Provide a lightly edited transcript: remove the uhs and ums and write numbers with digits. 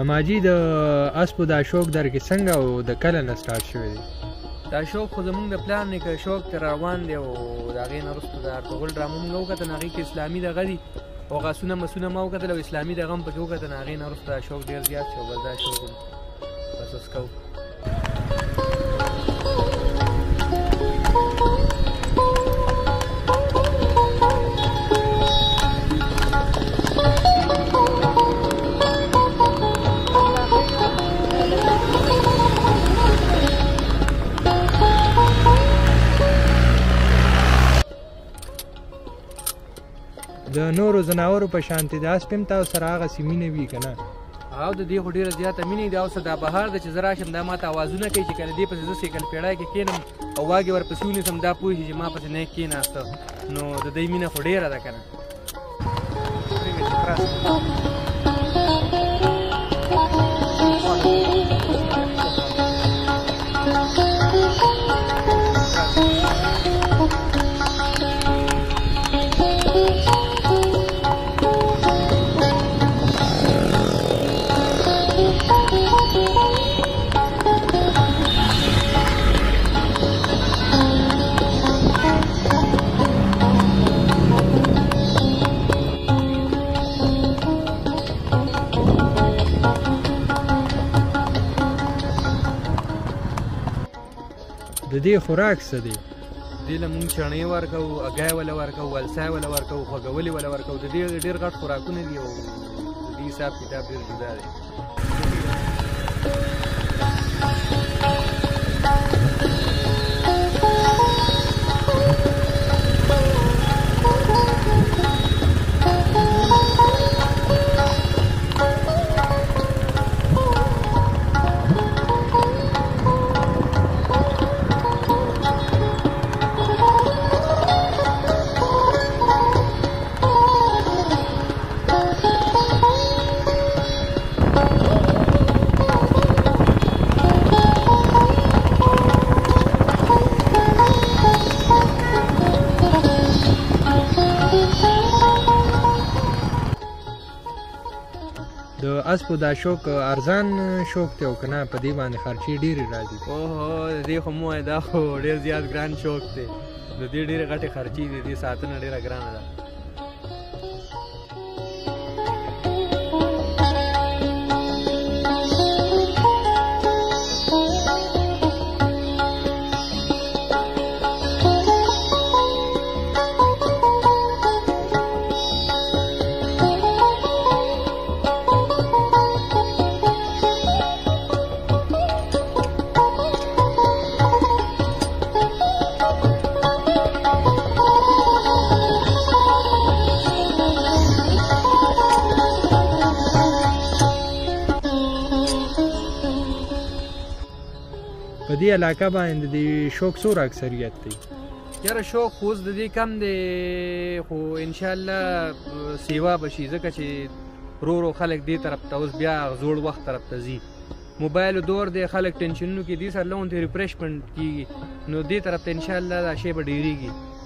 ماجي د اسپو دا شوق در کې څنګه او د کله نه سټارټ شوی دی؟ دا شوق خو زمونږ د پلان نه که شوق تر روان دی او د هغې نه وروسته د ارطغرل ډرامه مونږ وکتل، هغې کې اسلامي دغه دي او غاسونه مسونه ما وکتل او اسلامي دغه هم پکې وکتل، هغې نه وروسته دا شوق ډېر زیات شو. بس دا شوق بس اوس کوو. د نورو ځناورو په شانتې د اسپ هم تاسو سره هغسې مینه وي که نه؟ او د دې خو ډېره زیاته مینه ده. اوس دا بهار ده چې زه راشم دا ماته اوازونه کوي چې کله دې پسې زه سیکل پیړی کې کښېنم او واګې ورپسې ونیسم، دا پوه شي چې ما پسې نه کښېناسته، نو د دوی مینه خو ډېره ده که نه. د دې خوراک څه دی؟ دې له مونږ چڼې ورکوو، اګی وله ورکوو، ولسای وله ورکوو، خوږولې وله ورکوو. د دې ډېر غټ خوراکونه دي او د دې حساب کتاب ډېر جدا دی. د اسپو دا شوق ارزان شوق دی او که نه په دې باندې خرچې ډېرې راځي؟ اوهو د دې خو مه وایه، دا خو ډېر زیات ګران شوق دی، د دې ډېرې غټې خرچې دي، د دې ساتنه ډېره ګرانه ده. په دې علاقه باندې د شوق څومره اکثریت دی؟ یاره شوق خو اوس د دې کم دی، خو انشاءالله سیوا به شي، ځکه چې ورو ورو خلک دې طرف ته اوس بیا زوړ وخت طرف ته ځي. موبایل دور دی، خلک ټینشنونو کې دې سره لونتې ریفریشمنټ کېږي، نو دې طرف ته انشاءالله دا شی به ډېرېږي.